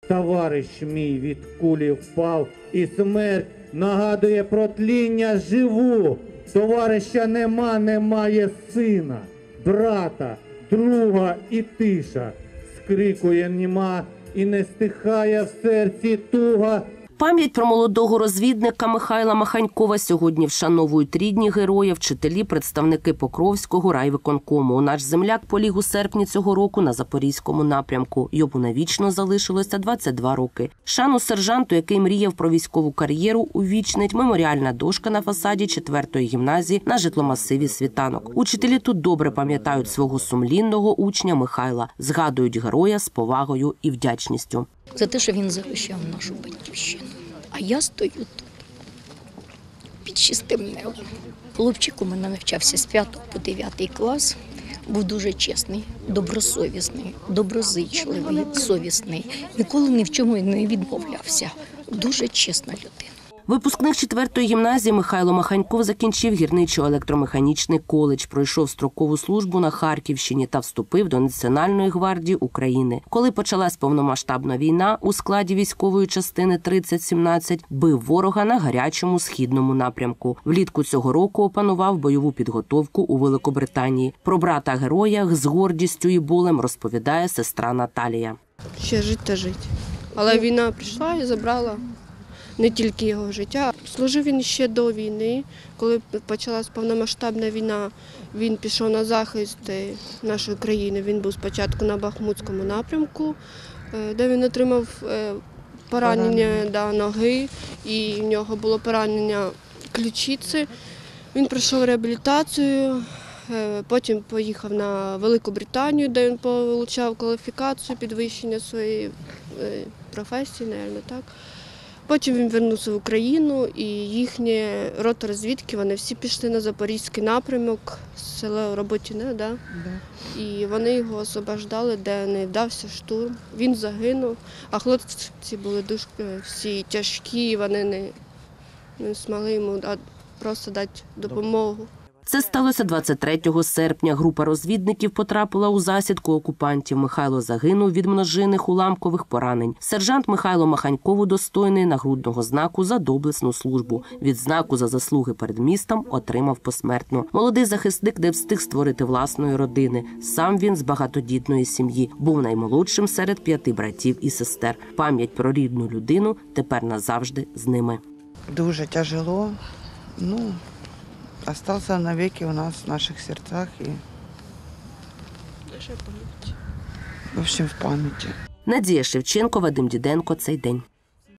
Товариш мій від кулі впав, і смерть нагадує про тління живу. Товариша немає сина, брата, друга і тиша. Скрикує німа і не стихає в серці туга. Пам'ять про молодого розвідника Михайла Маханькова сьогодні вшановують рідні героя, вчителі, представники Покровського райвиконкому. Наш земляк поліг у серпні цього року на Запорізькому напрямку. Йому навічно залишилося 22 роки. Шану сержанту, який мріяв про військову кар'єру, увічнить меморіальна дошка на фасаді 4-ї гімназії на житломасиві Світанок. Учителі тут добре пам'ятають свого сумлінного учня Михайла, згадують героя з повагою і вдячністю. За те, що він захищав нашу батьківщину. А я стою тут, під чистим небом. Хлопчик у мене навчався з 5 по 9 клас. Був дуже чесний, добросовісний, доброзичливий, совісний. Ніколи ні в чому не відмовлявся. Дуже чесна людина. Випускник 4-ї гімназії Михайло Маханьков закінчив гірничо-електромеханічний коледж, пройшов строкову службу на Харківщині та вступив до Національної гвардії України. Коли почалась повномасштабна війна, у складі військової частини 3017 бив ворога на гарячому східному напрямку. Влітку цього року опанував бойову підготовку у Великобританії. Про брата-героя з гордістю і болем розповідає сестра Наталія. Ще жити та жити. Але війна прийшла і забрала не тільки його життя. Служив він ще до війни. Коли почалась повномасштабна війна, він пішов на захист нашої країни. Він був спочатку на Бахмутському напрямку, де він отримав поранення ноги, і в нього було поранення ключиці. Він пройшов реабілітацію, потім поїхав на Велику Британію, де він отримав кваліфікацію, підвищення своєї професії, мабуть, так. Потім він повернувся в Україну, і їхні рота розвідки, вони всі пішли на Запорізький напрямок, село Роботіне, да? І вони його освобождали, де не вдався штурм. Він загинув, а хлопці були дуже всі тяжкі, вони не змогли йому просто дати допомогу. Це сталося 23 серпня. Група розвідників потрапила у засідку окупантів. Михайло загинув від множинних уламкових поранень. Сержант Михайло Маханьков удостоєний нагрудного знаку за доблесну службу. Відзнаку за заслуги перед містом отримав посмертно. Молодий захисник не встиг створити власної родини. Сам він з багатодітної сім'ї. Був наймолодшим серед 5 братів і сестер. Пам'ять про рідну людину тепер назавжди з ними. Дуже тяжело. Остался навеки у нас в наших сердцах и в общем в памяти. Надія Шевченко, Вадим Діденко. Цей день.